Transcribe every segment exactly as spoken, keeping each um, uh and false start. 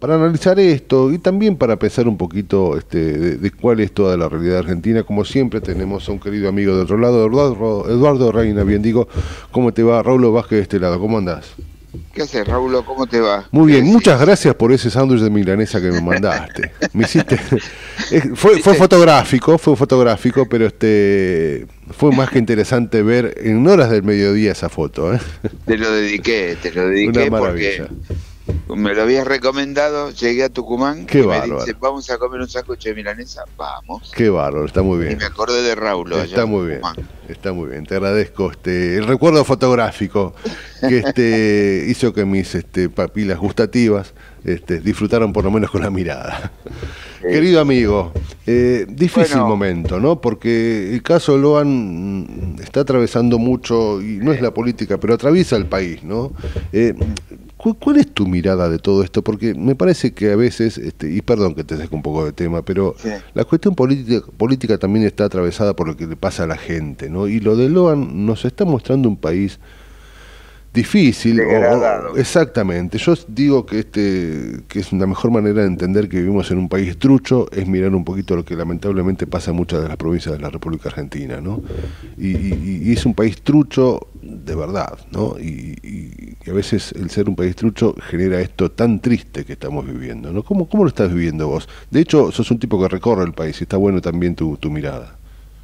para analizar esto y también para pensar un poquito este, de, de cuál es toda la realidad argentina. Como siempre tenemos a un querido amigo de otro lado, Eduardo, Eduardo Reina, bien digo. ¿Cómo te va? Raúl Vázquez de este lado, ¿cómo andás? ¿Qué haces, Raúl? ¿Cómo te va? Muy ¿Qué bien, muchas decís? gracias por ese sándwich de milanesa que me mandaste. Me hiciste, es- fue, fue ¿Viste? fotográfico, fue fotográfico, pero este fue más que interesante ver en horas del mediodía esa foto, ¿eh? Te lo dediqué, te lo Una dediqué porque maravilla. me lo habías recomendado, llegué a Tucumán Qué y me dice, bárbaro, vamos a comer un sándwich de milanesa, vamos. qué bárbaro, está muy Y bien. me acordé de Raúl allá Está en muy bien, Tucumán. está muy bien. Te agradezco este el recuerdo fotográfico que este hizo que mis este papilas gustativas este disfrutaron por lo menos con la mirada. Sí. Querido amigo, eh, difícil Bueno, momento, ¿no? Porque el caso Loan mm, está atravesando mucho, y no es la política, pero atraviesa el país, ¿no? Eh, ¿cu- ¿Cuál es tu mirada de todo esto? Porque me parece que a veces, este, y perdón que te saque un poco de tema, pero sí, la cuestión política, política también está atravesada por lo que le pasa a la gente, ¿no? Y lo de Loan nos está mostrando un país difícil, o, o- degradado. exactamente. Yo digo que este que es la mejor manera de entender que vivimos en un país trucho es mirar un poquito lo que lamentablemente pasa en muchas de las provincias de la República Argentina, ¿no? Y, y- y es un país trucho de verdad, ¿no? Y, y- y a veces el ser un país trucho genera esto tan triste que estamos viviendo, ¿no? ¿Cómo, cómo lo estás viviendo vos? De hecho, sos un tipo que recorre el país y está bueno también tu, tu mirada.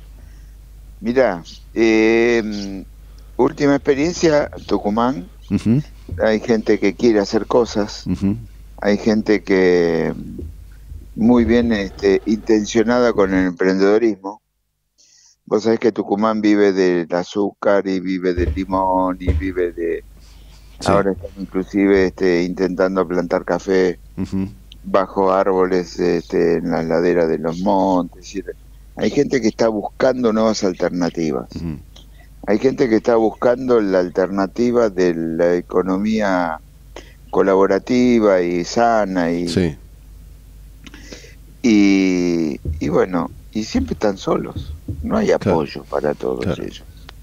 Mirá, eh, última experiencia, Tucumán. Ujú, Hay gente que quiere hacer cosas, ujú. hay gente que muy bien este, intencionada con el emprendedorismo. Vos sabés que Tucumán vive del azúcar y vive del limón y vive de... Sí. Ahora están inclusive este, intentando plantar café Ujú, bajo árboles este, en las laderas de los montes. Es decir, hay gente que está buscando nuevas alternativas. ujú. Hay gente que está buscando la alternativa de la economía colaborativa y sana y, Sí, y, y bueno, y siempre están solos. No hay claro, apoyo para todos claro. ellos.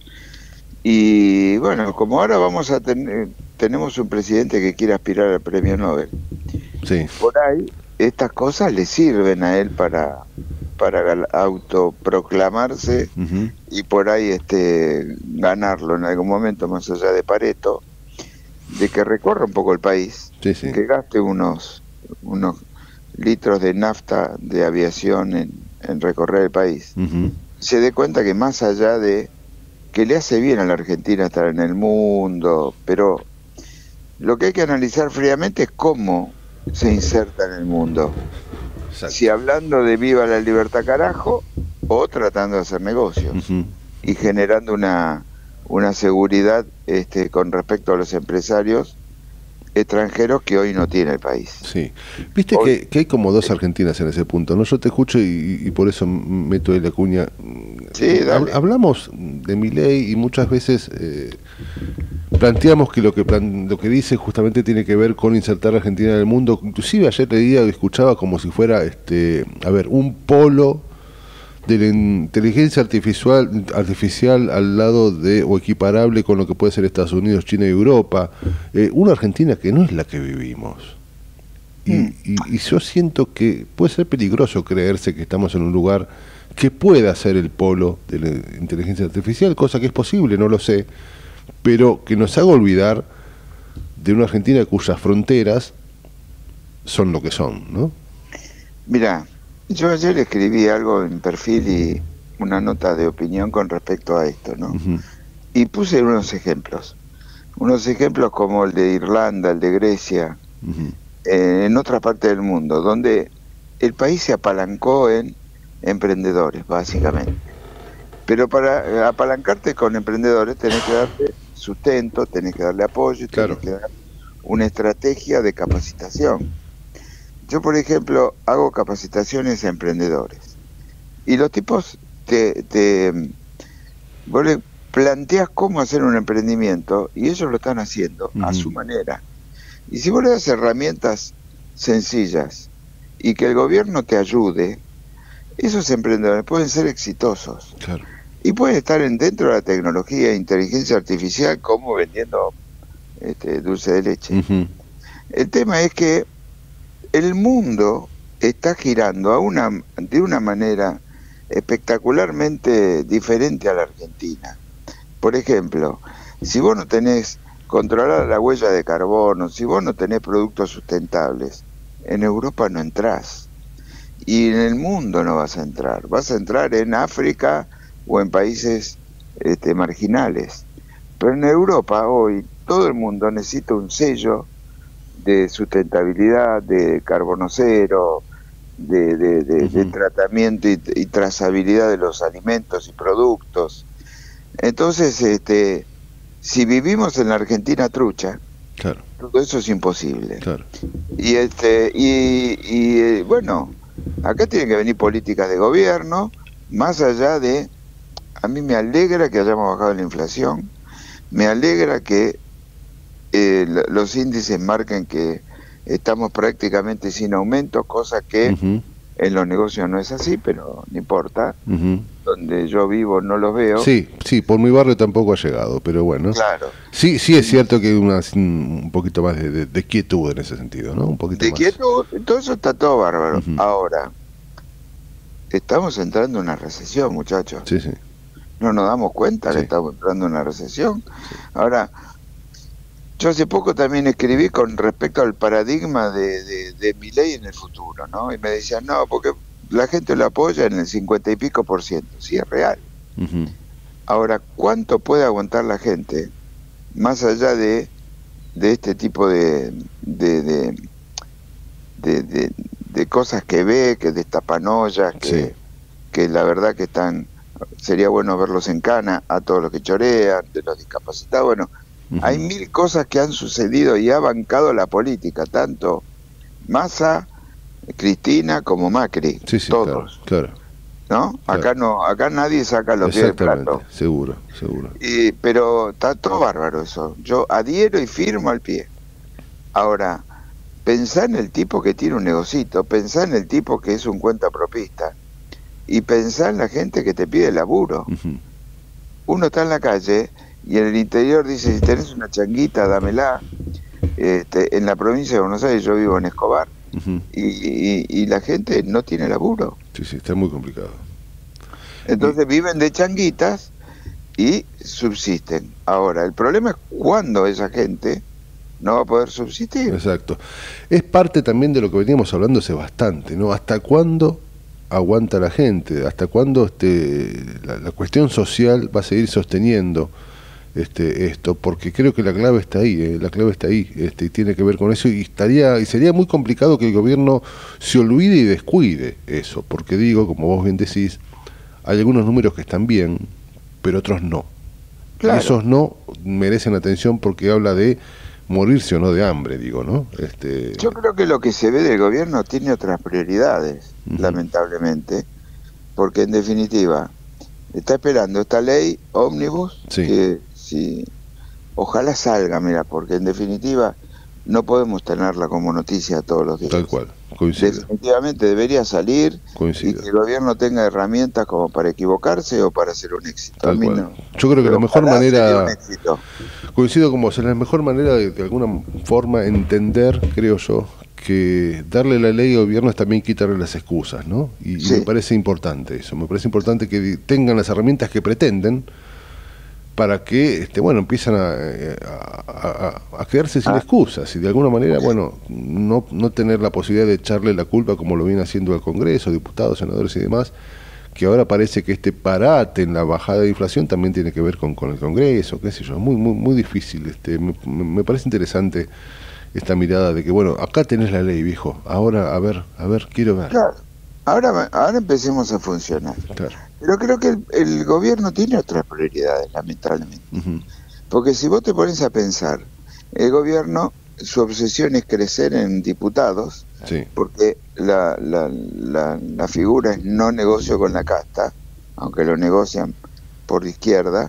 Y bueno, como ahora vamos a tener, tenemos un presidente que quiere aspirar al premio Nobel, Sí. por ahí estas cosas le sirven a él para, para gal- autoproclamarse Ujú. y por ahí este ganarlo en algún momento, más allá de Pareto, de que recorra un poco el país, Sí, sí. que gaste unos, unos litros de nafta de aviación en, en recorrer el país, Ujú. se dé cuenta que más allá de que le hace bien a la Argentina estar en el mundo, pero lo que hay que analizar fríamente es cómo se inserta en el mundo. Si Exacto. hablando de viva la libertad carajo o tratando de hacer negocios Ujú. y generando una, una seguridad este, con respecto a los empresarios extranjeros que hoy no tiene el país. Sí. Viste Hoy, que, que hay como dos Argentinas en ese punto, ¿no? Yo te escucho y, y por eso m- meto ahí la cuña. sí, Hab- dale. Hablamos de Milei y muchas veces eh, planteamos que lo que plan- lo que dice justamente tiene que ver con insertar a Argentina en el mundo. Inclusive ayer leía y escuchaba como si fuera, este, a ver, un polo de la inteligencia artificial, artificial al lado de, o equiparable con lo que puede ser Estados Unidos, China y Europa, eh, una Argentina que no es la que vivimos. Y, Mm. y, y yo siento que puede ser peligroso creerse que estamos en un lugar que pueda ser el polo de la inteligencia artificial, cosa que es posible, no lo sé, pero que nos haga olvidar de una Argentina cuyas fronteras son lo que son, ¿no? Mira, yo ayer escribí algo en perfil y una nota de opinión con respecto a esto, ¿no? Ujú, Y puse unos ejemplos. Unos ejemplos como el de Irlanda, el de Grecia, ujú. eh, en otra parte del mundo, donde el país se apalancó en emprendedores, básicamente. Pero para eh, apalancarte con emprendedores tenés que darle sustento, tenés que darle apoyo, tenés Claro. que dar una estrategia de capacitación. Yo, por ejemplo, hago capacitaciones a emprendedores y los tipos te, te vos le planteas cómo hacer un emprendimiento y ellos lo están haciendo a Ujú, su manera. Y si vos le das herramientas sencillas y que el gobierno te ayude, esos emprendedores pueden ser exitosos claro. y pueden estar en, dentro de la tecnología e inteligencia artificial como vendiendo este, dulce de leche. Ujú, El tema es que el mundo está girando a una, de una manera espectacularmente diferente a la Argentina. Por ejemplo, si vos no tenés controlada la huella de carbono, si vos no tenés productos sustentables, en Europa no entrás. Y en el mundo no vas a entrar. Vas a entrar en África o en países este, marginales. Pero en Europa hoy todo el mundo necesita un sello de sustentabilidad, de carbono cero, de, de, de, uh-huh. de tratamiento y, y trazabilidad de los alimentos y productos. Entonces, este, si vivimos en la Argentina trucha, claro, todo eso es imposible. Claro. Y este, y, y bueno, acá tienen que venir políticas de gobierno, más allá de, a mí me alegra que hayamos bajado la inflación, me alegra que eh, los índices marquen que estamos prácticamente sin aumento, cosa que uh-huh. en los negocios no es así, pero no importa. Uh-huh. Donde yo vivo no los veo. Sí, sí, por mi barrio tampoco ha llegado, pero bueno. Claro. Sí, sí es cierto que hay una, un poquito más de, de, de quietud en ese sentido, ¿no? Un poquito de más. quietud, todo eso está todo bárbaro. Uh-huh. Ahora, estamos entrando en una recesión, muchachos. Sí, sí. No nos damos cuenta sí. que estamos entrando en una recesión. Sí. Ahora, yo hace poco también escribí con respecto al paradigma de, de, de Milei en el futuro, ¿no? Y me decían, no, porque la gente lo apoya en el cincuenta y pico por ciento. Sí, es real. Uh-huh. Ahora, ¿cuánto puede aguantar la gente más allá de, de este tipo de de, de, de, de, de cosas que ve, que destapan ollas, que, sí. que la verdad que están... Sería bueno verlos en cana, a todos los que chorean, de los discapacitados. Bueno, uh-huh. hay mil cosas que han sucedido y ha bancado la política, tanto Massa, Cristina como Macri, sí, sí, todos. Claro, claro, ¿no? Claro. Acá no, acá nadie saca los pies del plato. Seguro, seguro. Y, pero está todo bárbaro eso. Yo adhiero y firmo al pie. Ahora, pensá en el tipo que tiene un negocito, pensá en el tipo que es un cuentapropista. Y pensar en la gente que te pide laburo. Uh-huh. Uno está en la calle y en el interior dice, si tenés una changuita, dámela. Este, en la provincia de Buenos Aires, yo vivo en Escobar, uh-huh. y, y, y la gente no tiene laburo. Sí, sí, está muy complicado. Entonces y... viven de changuitas y subsisten. Ahora, el problema es cuándo esa gente no va a poder subsistir. Exacto. Es parte también de lo que veníamos hablando hace bastante, ¿no? ¿Hasta cuándo aguanta la gente? ¿Hasta cuándo este, la, la cuestión social va a seguir sosteniendo este, esto? Porque creo que la clave está ahí, ¿eh? la clave está ahí, este, y tiene que ver con eso, y estaría y sería muy complicado que el gobierno se olvide y descuide eso, porque digo, como vos bien decís, hay algunos números que están bien, pero otros no. Claro. Y esos no merecen atención porque habla de morirse o no de hambre, digo, ¿no? Este... Yo creo que lo que se ve del gobierno tiene otras prioridades, uh-huh. lamentablemente, porque en definitiva está esperando esta ley ómnibus, sí. que si ojalá salga, mira, porque en definitiva no podemos tenerla como noticia todos los días. Tal cual, coincido. Definitivamente debería salir coincido. Y que el gobierno tenga herramientas como para equivocarse o para hacer un éxito. Tal A mí cual. no. Yo creo que Pero la mejor manera, un coincido con vos, es la mejor manera de, de alguna forma entender, creo yo, que darle la ley al gobierno es también quitarle las excusas, ¿no? Y, sí. y me parece importante eso, me parece importante que tengan las herramientas que pretenden para que, este, bueno, empiezan a, a, a, a quedarse sin ah. excusas y de alguna manera, bueno, no, no tener la posibilidad de echarle la culpa como lo viene haciendo el Congreso, diputados, senadores y demás, que ahora parece que este parate en la bajada de inflación también tiene que ver con, con el Congreso, qué sé yo, muy, muy, muy difícil. Este, me, me parece interesante esta mirada de que, bueno, acá tenés la ley, viejo, ahora, a ver, a ver, quiero ver. Claro, ahora, ahora empecemos a funcionar. Claro. Pero creo que el, el gobierno tiene otras prioridades, lamentablemente. Uh-huh. Porque si vos te pones a pensar, el gobierno, su obsesión es crecer en diputados, sí. porque la, la, la, la figura es no negocio con la casta, aunque lo negocian por la izquierda.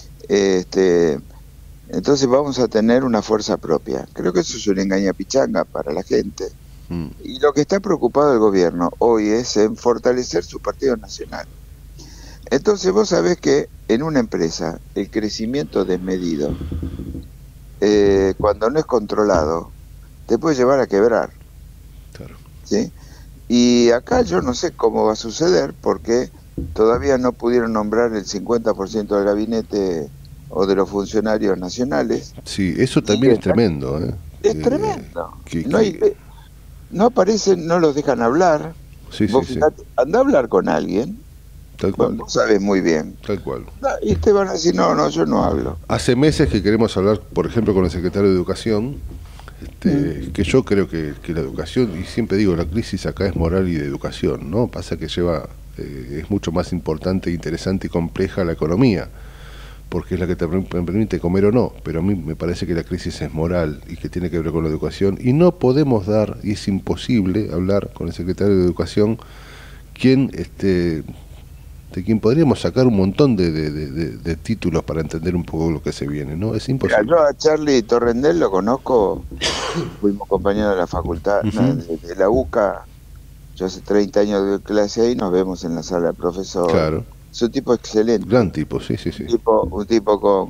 Este, entonces vamos a tener una fuerza propia. Creo que eso es una engañapichanga para la gente. Uh-huh. Y lo que está preocupado el gobierno hoy es en fortalecer su partido nacional. Entonces vos sabés que en una empresa el crecimiento desmedido, eh, cuando no es controlado, te puede llevar a quebrar. Claro. ¿Sí? Y acá yo no sé cómo va a suceder, porque todavía no pudieron nombrar el cincuenta por ciento del gabinete o de los funcionarios nacionales. Sí, eso también es está, tremendo. ¿eh? es Eh, tremendo. que, No, hay, que... no aparecen, no los dejan hablar. Sí, Vos sí, fijate, sí. anda a hablar con alguien, Tal cual. vos sabés muy bien. Tal cual. Y te van a decir, no, no, yo no hablo. Hace meses que queremos hablar, por ejemplo, con el secretario de Educación, este, mm. que yo creo que, que la educación, y siempre digo, la crisis acá es moral y de educación, ¿no? Pasa que lleva, eh, es mucho más importante, interesante y compleja la economía, porque es la que te permite comer o no, pero a mí me parece que la crisis es moral y que tiene que ver con la educación, y no podemos dar, y es imposible hablar con el secretario de Educación, quien... este de quien podríamos sacar un montón de, de, de, de títulos para entender un poco lo que se viene, ¿no? Es imposible. Mira, yo a Charlie Torrendel lo conozco, fuimos compañeros de la facultad, uh -huh. de, de la U C A, yo hace treinta años de clase ahí, nos vemos en la sala del profesor. Claro. Es un tipo excelente. Gran tipo, sí, sí, sí. Un tipo, un tipo con,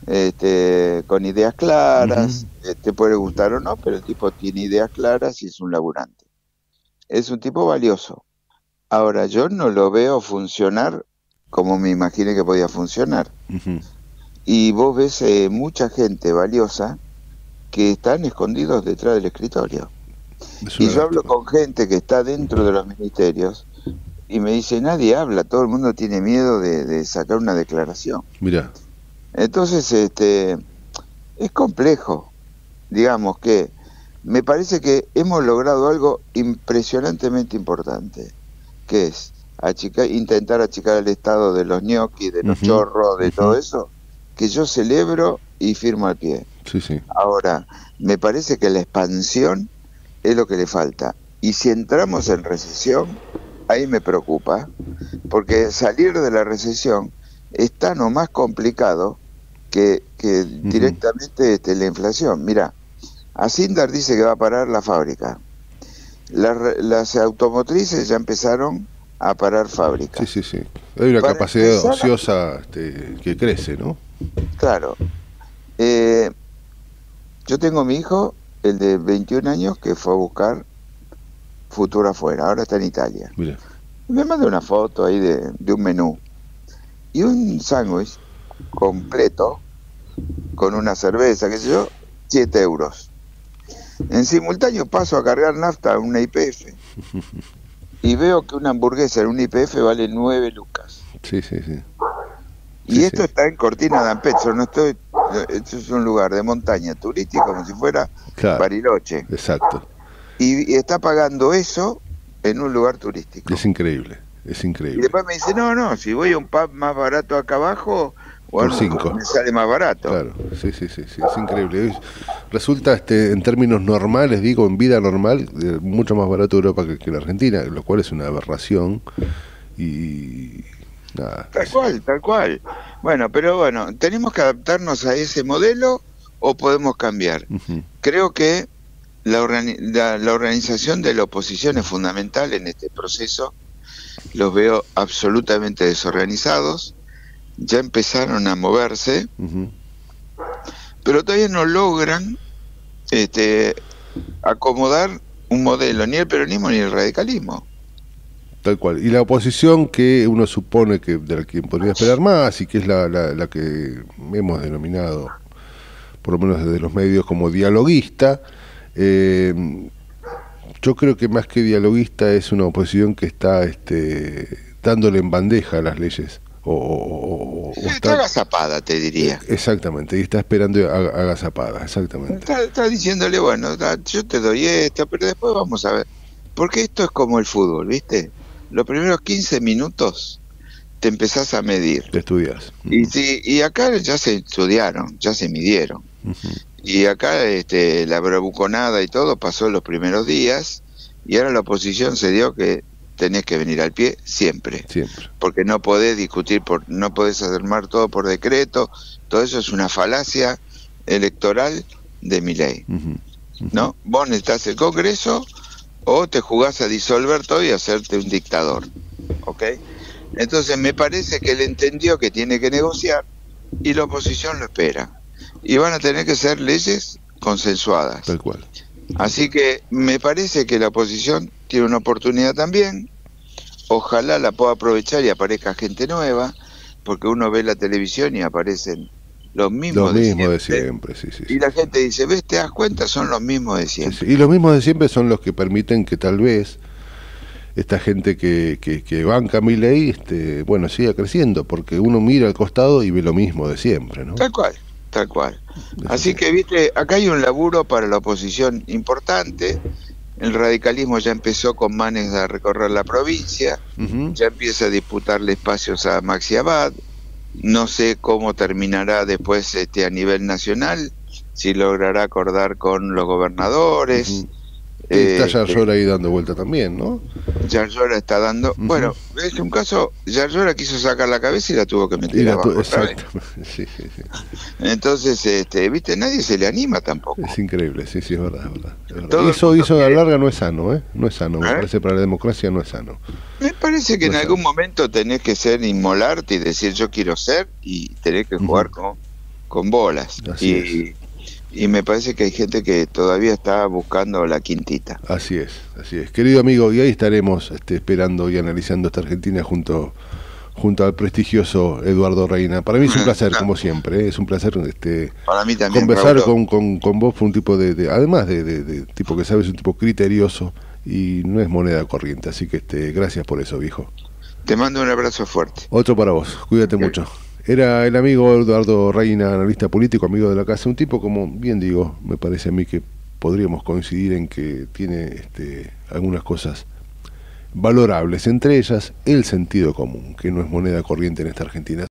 este, con ideas claras, uh -huh. te puede gustar o no, pero el tipo tiene ideas claras y es un laburante. Es un tipo valioso. Ahora, yo no lo veo funcionar como me imaginé que podía funcionar. Uh-huh. Y vos ves eh, mucha gente valiosa que están escondidos detrás del escritorio. Y yo hablo con gente que está dentro de los ministerios y me dice, nadie habla, todo el mundo tiene miedo de, de sacar una declaración. Mirá. Entonces, este, es complejo. Digamos que me parece que hemos logrado algo impresionantemente importante, que es achicar, intentar achicar el estado de los ñoquis, de los uh-huh. chorros, de uh-huh. todo eso, que yo celebro y firmo al pie. Sí, sí. Ahora, me parece que la expansión es lo que le falta. Y si entramos en recesión, ahí me preocupa, porque salir de la recesión es tan o más complicado que, que uh-huh. directamente este, la inflación. Mira, Asindar dice que va a parar la fábrica. Las, las automotrices ya empezaron a parar fábricas. Sí, sí, sí. Hay una Para capacidad ociosa a... este, que crece, ¿no? Claro. Eh, yo tengo mi hijo, el de veintiún años, que fue a buscar futuro afuera. Ahora está en Italia. Mira. Me mandó una foto ahí de, de un menú. Y un sándwich completo, con una cerveza, qué sé yo, siete euros. En simultáneo paso a cargar nafta a una I P F y veo que una hamburguesa en una I P F vale nueve lucas. Sí, sí, sí. Y sí, esto sí. está en Cortina d'Ampezzo, no estoy, esto es un lugar de montaña turística como si fuera claro, Bariloche. Exacto. Y, y está pagando eso en un lugar turístico. Es increíble, es increíble. Y después me dice, no, no, si voy a un pub más barato acá abajo... Bueno, por cinco. Me sale más barato. Claro, sí, sí, sí, sí, es increíble. Resulta, este, en términos normales, digo, en vida normal, eh, mucho más barato Europa que, que la Argentina, lo cual es una aberración. Y nada. Tal cual, tal cual. Bueno, pero bueno, ¿tenemos que adaptarnos a ese modelo o podemos cambiar? Uh-huh. Creo que la, organi la, la organización de la oposición es fundamental en este proceso. Los veo absolutamente desorganizados. Ya empezaron a moverse, uh-huh. pero todavía no logran este, acomodar un modelo, ni el peronismo ni el radicalismo. Tal cual. Y la oposición, que uno supone que de la que podría esperar más, y que es la, la, la que hemos denominado, por lo menos desde los medios, como dialoguista, eh, yo creo que más que dialoguista es una oposición que está este, dándole en bandeja a las leyes. O, o, o está, está agazapada, te diría. Exactamente, y está esperando agazapada, exactamente. Está, está diciéndole, bueno, yo te doy esto, pero después vamos a ver. Porque esto es como el fútbol, ¿viste? Los primeros quince minutos te empezás a medir. Te estudias. Uh-huh. Y, si, y acá ya se estudiaron, ya se midieron. Uh-huh. Y acá este, la bravuconada y todo pasó en los primeros días, y ahora la oposición se dio que tenés que venir al pie siempre, siempre, porque no podés discutir, por, no podés armar todo por decreto, todo eso es una falacia electoral de Milei, uh-huh. Uh-huh. ¿no? Vos necesitas el Congreso o te jugás a disolver todo y hacerte un dictador, ¿ok? Entonces me parece que él entendió que tiene que negociar y la oposición lo espera, y van a tener que ser leyes consensuadas. Tal cual. Así que me parece que la oposición tiene una oportunidad también, ojalá la pueda aprovechar y aparezca gente nueva, porque uno ve la televisión y aparecen los mismos Los de mismos siempre, de siempre, sí, sí, y sí. la gente dice, ¿ves? ¿Te das cuenta? Son los mismos de Sí, siempre. sí. Y los mismos de siempre son los que permiten que tal vez esta gente que, que, que banca a Milei, este, bueno, siga creciendo, porque uno mira al costado y ve lo mismo de siempre, ¿no? Tal cual, tal cual. Es Así así. que, viste, acá hay un laburo para la oposición importante. El radicalismo ya empezó con Manes a recorrer la provincia, Ujú. ya empieza a disputarle espacios a Maxi Abad. No sé cómo terminará después este a nivel nacional, si logrará acordar con los gobernadores. Ujú. Y está Eh, Yarlora ahí dando vuelta también, ¿no? Yarlora está dando, Ujú. bueno, es un caso, Yarlora quiso sacar la cabeza y la tuvo que Y meter la tu- abajo otra vez. exactamente, sí, sí, sí. Entonces, este, viste, nadie se le anima tampoco. Es increíble, sí, sí, es verdad, es verdad, es verdad. Todo Y el eso, mundo eso a la quiere, larga no es sano, ¿eh? No es sano, me ¿eh? parece para la democracia no es sano. Me parece que No en es sano. algún momento tenés que ser inmolarte y decir yo quiero ser y tenés que jugar Ujú. con, con bolas. Así es, Y, y me parece que hay gente que todavía está buscando la quintita. así es, así es. Querido amigo, y ahí estaremos este, esperando y analizando esta Argentina junto junto al prestigioso Eduardo Reina. Para mí es un placer, como siempre, ¿eh? Es un placer este, Para mí también, conversar Raúl. con, con, con vos. Fue un tipo de, de además de, de, de tipo que sabes, un tipo criterioso y no es moneda corriente. Así que este, gracias por eso, viejo. Te mando un abrazo fuerte. Otro para vos, cuídate mucho. Era el amigo Eduardo Reina, analista político, amigo de la casa, un tipo, como bien digo, me parece a mí que podríamos coincidir en que tiene este, algunas cosas valorables, entre ellas el sentido común, que no es moneda corriente en esta Argentina.